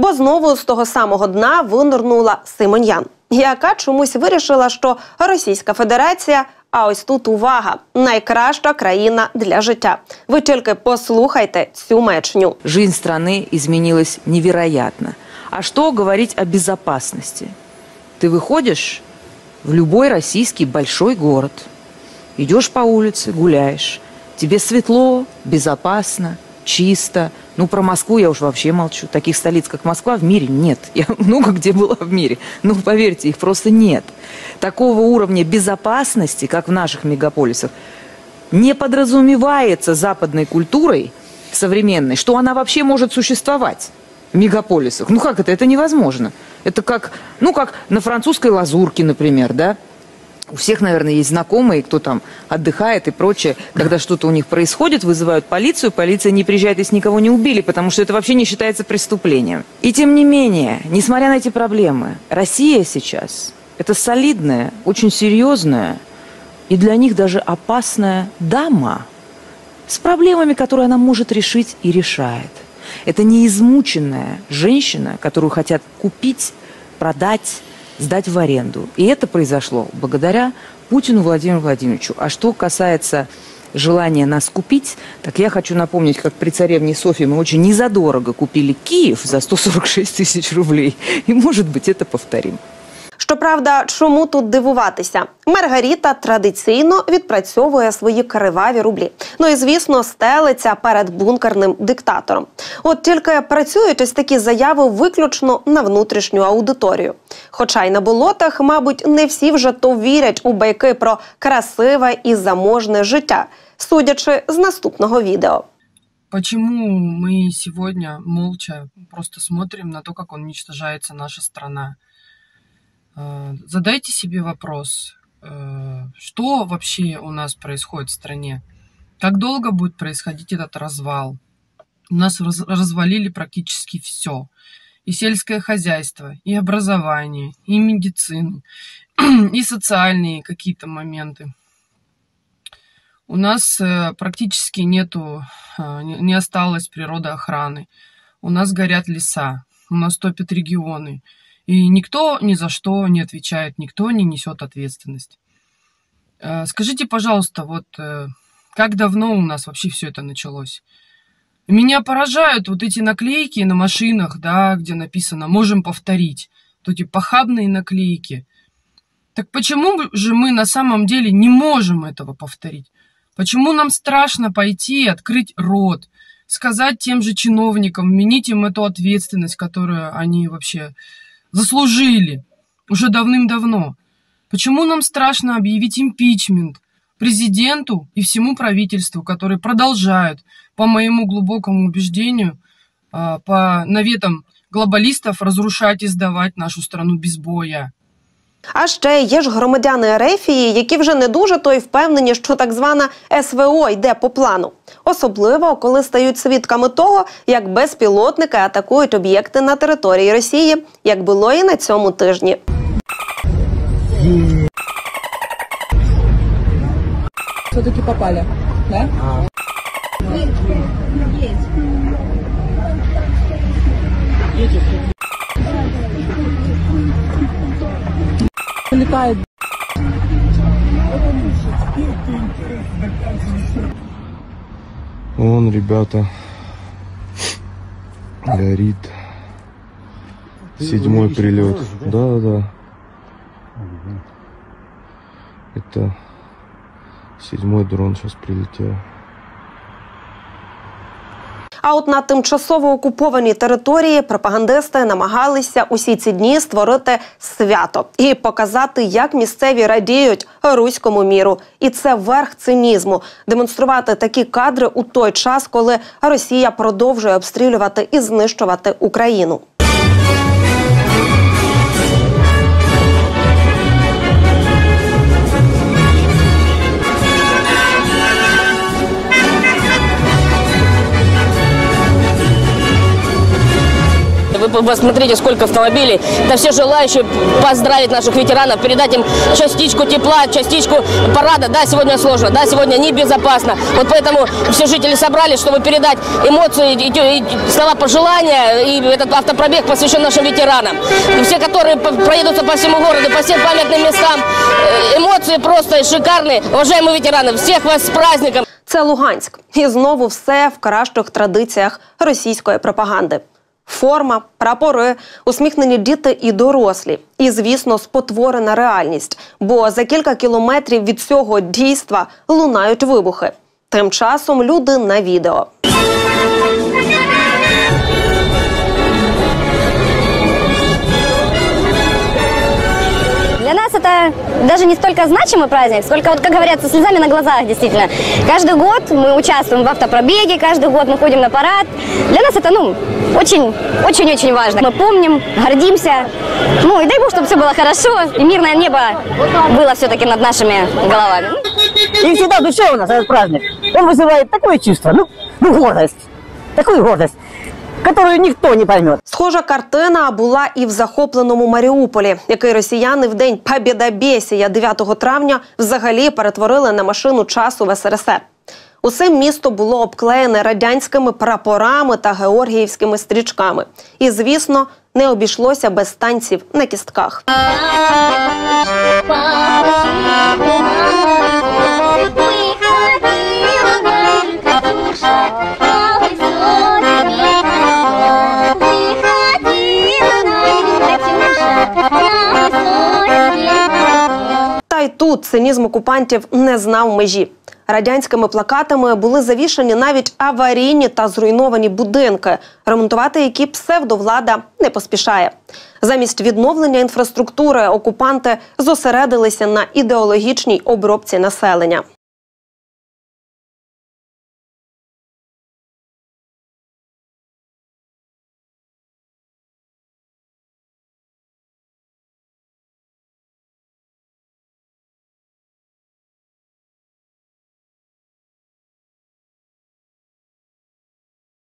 Бо знову з того самого дна винирнула Симоньян, яка чомусь вирішила, що Російська Федерація, а ось тут увага, найкраща країна для життя. Ви тільки послухайте цю маячню. Жизнь страны изменилась невероятно. А что говорить о безопасности? Ты выходишь в любой российский большой город, идешь по улице, гуляешь, тебе светло, безопасно, чисто. Ну, про Москву я уж вообще молчу. Таких столиц, как Москва, в мире нет. Я много где была в мире. Но, поверьте, их просто нет. Такого уровня безопасности, как в наших мегаполисах, не подразумевается западной культурой современной, что она вообще может существовать в мегаполисах. Ну, как это? Это невозможно. Это как, ну, как на французской лазурке, например, да? У всех, наверное, есть знакомые, кто там отдыхает и прочее. Когда что-то у них происходит, вызывают полицию. Полиция не приезжает, если никого не убили, потому что это вообще не считается преступлением. И тем не менее, несмотря на эти проблемы, Россия сейчас – это солидная, очень серьезная и для них даже опасная дама с проблемами, которые она может решить и решает. Это не измученная женщина, которую хотят купить, продать, сдать в аренду. И это произошло благодаря Путину Владимиру Владимировичу. А что касается желания нас купить, так я хочу напомнить, как при царевне Софье мы очень незадорого купили Киев за 146 тысяч рублей. И, может быть, это повторим. Щоправда, чому тут дивуватися? Маргарита традиційно відпрацьовує свої криваві рублі. Ну і, звісно, стелиться перед бункерним диктатором. От тільки працюють ось такі заяви виключно на внутрішню аудиторію. Хоча й на болотах, мабуть, не всі вже то вірять у байки про красиве і заможне життя, судячи з наступного відео. Почему мы сегодня молча просто смотрим на то, как уничтожается наша страна? Задайте себе вопрос, что вообще у нас происходит в стране? Как долго будет происходить этот развал? У нас развалили практически все. И сельское хозяйство, и образование, и медицину, и социальные какие-то моменты. У нас практически не осталось природоохраны. У нас горят леса, у нас топят регионы. И никто ни за что не отвечает, никто не несет ответственность. Скажите, пожалуйста, вот как давно у нас вообще все это началось? Меня поражают вот эти наклейки на машинах, да, где написано «можем повторить». Вот эти похабные наклейки. Так почему же мы на самом деле не можем этого повторить? Почему нам страшно пойти и открыть рот, сказать тем же чиновникам, вменить им эту ответственность, которую они вообще заслужили уже давным-давно? Почему нам страшно объявить импичмент президенту и всему правительству, которые продолжают, по моему глубокому убеждению, по наветам глобалистов, разрушать и сдавать нашу страну без боя? А ще є ж громадяни Ерефії, які вже не дуже то й впевнені, що так звана СВО йде по плану. Особливо, коли стають свідками того, як безпілотники атакують об'єкти на території Росії, як було і на цьому тижні. Все-таки попали, да? Летает. Вон, ребята, горит. 7-й прилет. Да. Это 7-й дрон сейчас прилетел. А от на тимчасово окупованій території пропагандисти намагалися усі ці дні створити свято і показати, як місцеві радіють руському міру. І це верх цинізму – демонструвати такі кадри у той час, коли Росія продовжує обстрілювати і знищувати Україну. Вы посмотрите, сколько автомобилей. Это все желающие поздравить наших ветеранов, передать им частичку тепла, частичку парада. Да, сегодня сложно, да, сегодня небезопасно. Вот поэтому все жители собрались, чтобы передать эмоции, и слова пожелания. И этот автопробег посвящен нашим ветеранам. И все, которые проедутся по всему городу, по всем памятным местам, эмоции просто шикарные. Уважаемые ветераны, всех вас с праздником! Це Луганськ. І знову все в кращих традиціях російської пропаганди. Форма, прапори, усміхнені діти і дорослі. І, звісно, спотворена реальність. Бо за кілька кілометрів від цього дійства лунають вибухи. Тим часом люди на відео. Для нас это даже не столько значимый праздник, сколько, вот, как говорят, со слезами на глазах, действительно. Каждый год мы участвуем в автопробеге, каждый год мы ходим на парад. Для нас это, очень-очень важно. Мы помним, гордимся. Ну, и дай Бог, чтобы все было хорошо, и мирное небо было все-таки над нашими головами. И всегда в душе у нас этот праздник. Он вызывает такое чувство, гордость. Такую гордость, которую ніхто не пойме. Схожа картина була і в захопленому Маріуполі, який росіяни в день Побєдобєсія 9 травня взагалі перетворили на машину часу в СРСР. Усе місто було обклеєне радянськими прапорами та георгіївськими стрічками. І, звісно, не обійшлося без танців на кістках. Та й тут цинізм окупантів не знав межі. Радянськими плакатами були завішані навіть аварійні та зруйновані будинки, ремонтувати які псевдовлада не поспішає. Замість відновлення інфраструктури окупанти зосередилися на ідеологічній обробці населення.